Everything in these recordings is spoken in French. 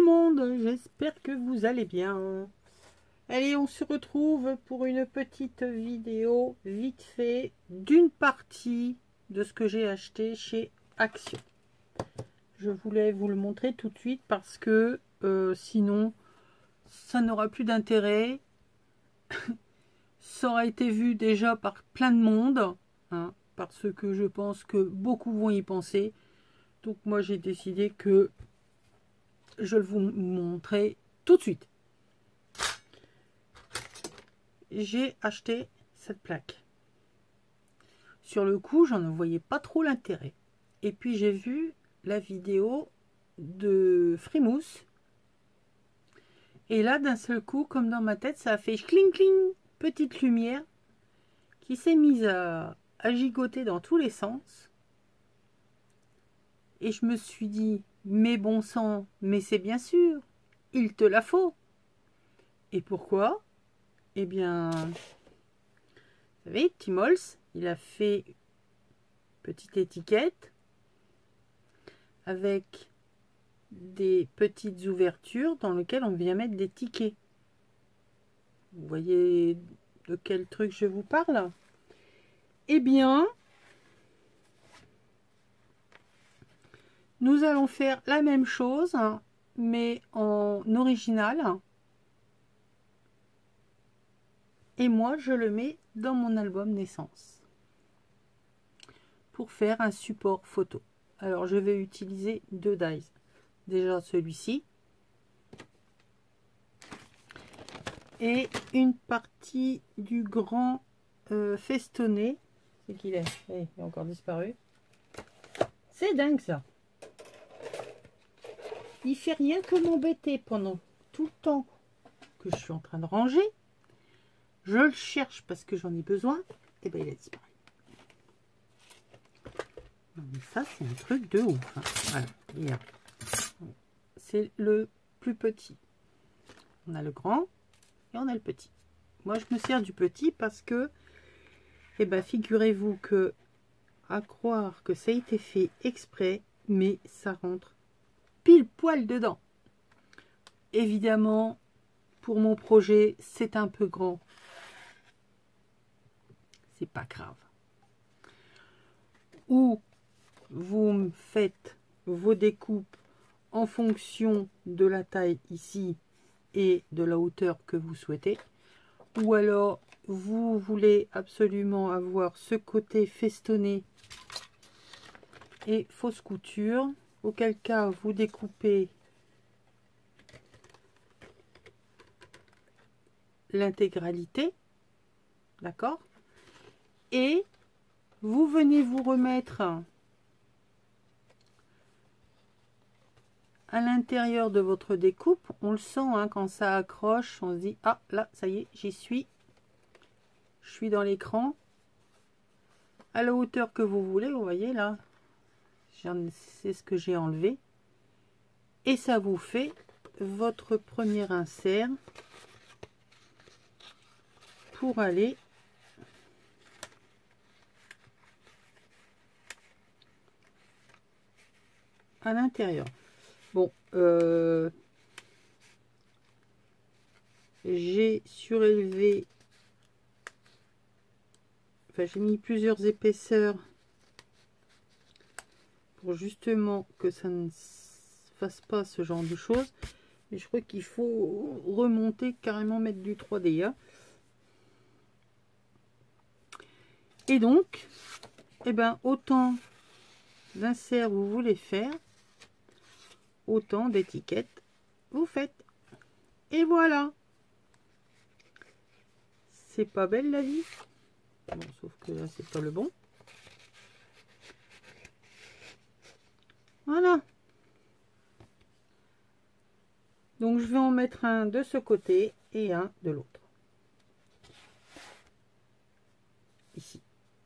monde, j'espère que vous allez bien. Allez, on se retrouve pour une petite vidéo vite fait d'une partie de ce que j'ai acheté chez Action. Je voulais vous le montrer tout de suite parce que sinon ça n'aura plus d'intérêt. Ça aura été vu déjà par plein de monde, hein, parce que je pense que beaucoup vont y penser. Donc moi j'ai décidé que je vais vous montrer tout de suite. J'ai acheté cette plaque. Sur le coup, j'en ne voyais pas trop l'intérêt. Et puis j'ai vu la vidéo de Frimousse. Et là, d'un seul coup, comme dans ma tête, ça a fait cling cling, petite lumière qui s'est mise à gigoter dans tous les sens. Et je me suis dit, mais bon sang, mais c'est bien sûr, il te la faut. Et pourquoi? Eh bien, vous savez, Timols, il a fait une petite étiquette avec des petites ouvertures dans lesquelles on vient mettre des tickets. Vous voyez de quel truc je vous parle? Eh bien, nous allons faire la même chose, mais en original. Et moi, je le mets dans mon album naissance pour faire un support photo. Alors, je vais utiliser deux dies. Déjà celui-ci et une partie du grand festonné. C'est qu'il est, il a encore disparu. C'est dingue ça. Il fait rien que m'embêter pendant tout le temps que je suis en train de ranger. Je le cherche parce que j'en ai besoin. Et ben il a disparu. Non, mais ça c'est un truc de ouf. Hein. Voilà, c'est le plus petit. On a le grand et on a le petit. Moi je me sers du petit parce que, eh ben figurez-vous que, à croire que ça a été fait exprès, mais ça rentre pile poil dedans. Évidemment, pour mon projet, c'est un peu grand. C'est pas grave. Ou vous faites vos découpes en fonction de la taille ici et de la hauteur que vous souhaitez. Ou alors, vous voulez absolument avoir ce côté festonné et fausse couture. Auquel cas, vous découpez l'intégralité, d'accord? Et vous venez vous remettre à l'intérieur de votre découpe. On le sent hein, quand ça accroche, on se dit ah là ça y est, j'y suis, je suis dans l'écran à la hauteur que vous voulez. Vous voyez là, c'est ce que j'ai enlevé et ça vous fait votre premier insert pour aller à l'intérieur. Bon, j'ai surélevé, enfin j'ai mis plusieurs épaisseurs pour justement que ça ne fasse pas ce genre de choses. Mais je crois qu'il faut remonter, carrément mettre du 3D. Hein. Et donc, eh ben, autant d'inserts vous voulez faire, autant d'étiquettes vous faites. Et voilà. C'est pas belle la vie. Bon, sauf que là, c'est pas le bon. Voilà. Donc, je vais en mettre un de ce côté et un de l'autre. Ici.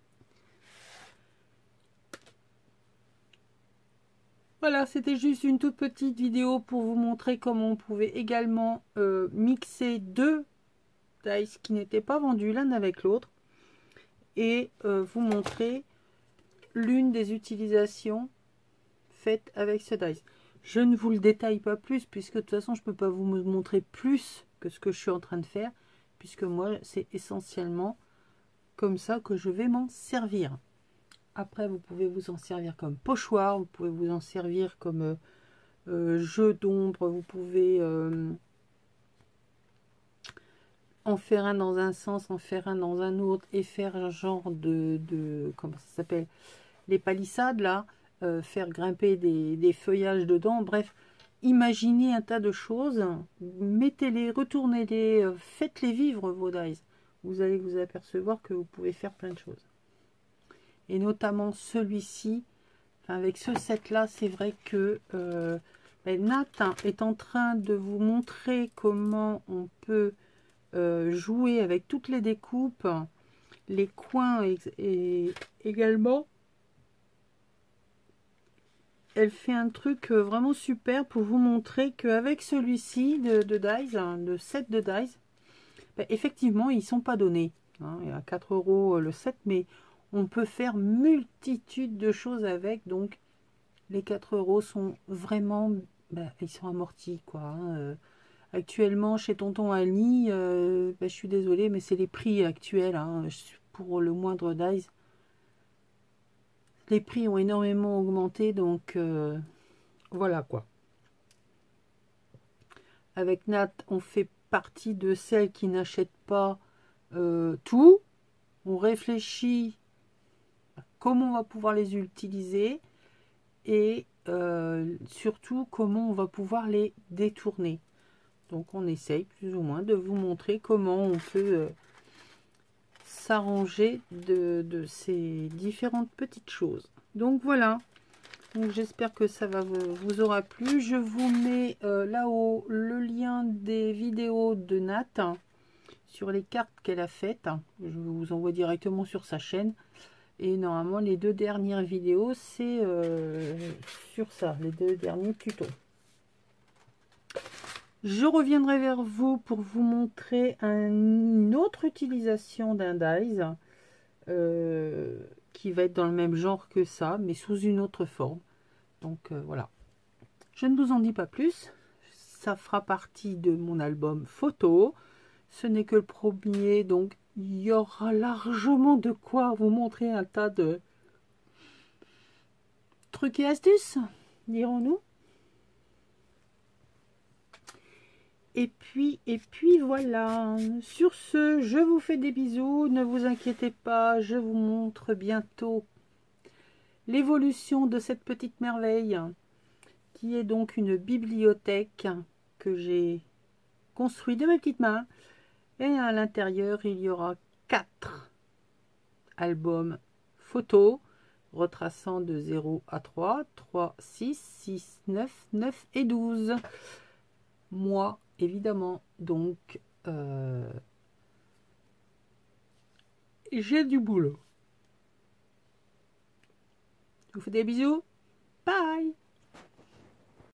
Voilà, c'était juste une toute petite vidéo pour vous montrer comment on pouvait également mixer deux dies qui n'étaient pas vendus l'un avec l'autre et vous montrer l'une des utilisations faites avec ce dies. Je ne vous le détaille pas plus, puisque de toute façon, je ne peux pas vous montrer plus que ce que je suis en train de faire, puisque moi, c'est essentiellement comme ça que je vais m'en servir. Après, vous pouvez vous en servir comme pochoir, vous pouvez vous en servir comme jeu d'ombre, vous pouvez en faire un dans un sens, en faire un dans un autre, et faire un genre de comment ça s'appelle, les palissades là, faire grimper des feuillages dedans, bref, imaginez un tas de choses, mettez-les, retournez-les, faites-les vivre vos dies. Vous allez vous apercevoir que vous pouvez faire plein de choses. Et notamment celui-ci, enfin avec ce set là, c'est vrai que Nat est en train de vous montrer comment on peut jouer avec toutes les découpes, les coins et également elle fait un truc vraiment super pour vous montrer qu'avec celui-ci de dies, de set de dies, effectivement ils sont pas donnés, hein, il y a 4 € le set, mais on peut faire multitude de choses avec, donc les 4 € sont vraiment, ils sont amortis quoi, hein. Actuellement chez Tonton Ali, je suis désolée, mais c'est les prix actuels, hein, pour le moindre dies. Les prix ont énormément augmenté, donc voilà quoi. Avec Nat, on fait partie de celles qui n'achètent pas tout. On réfléchit à comment on va pouvoir les utiliser et surtout comment on va pouvoir les détourner. Donc on essaye plus ou moins de vous montrer comment on peut s'arranger de ces différentes petites choses. Donc voilà. Donc j'espère que ça va vous aura plu. Je vous mets là-haut le lien des vidéos de Nat sur les cartes qu'elle a faites. Je vous envoie directement sur sa chaîne. Et normalement les 2 dernières vidéos c'est sur ça, les 2 derniers tutos. Je reviendrai vers vous pour vous montrer une autre utilisation d'un dies qui va être dans le même genre que ça, mais sous une autre forme. Donc voilà. Je ne vous en dis pas plus. Ça fera partie de mon album photo. Ce n'est que le premier, donc il y aura largement de quoi vous montrer un tas de trucs et astuces, dirons-nous. Et puis voilà. Sur ce, je vous fais des bisous. Ne vous inquiétez pas, je vous montre bientôt l'évolution de cette petite merveille, qui est donc une bibliothèque que j'ai construite de mes petites mains. Et à l'intérieur, il y aura 4 albums photos retraçant de 0 à 3, 3, 6, 6, 9, 9 et 12. Moi, évidemment, donc, j'ai du boulot. Je vous fais des bisous. Bye!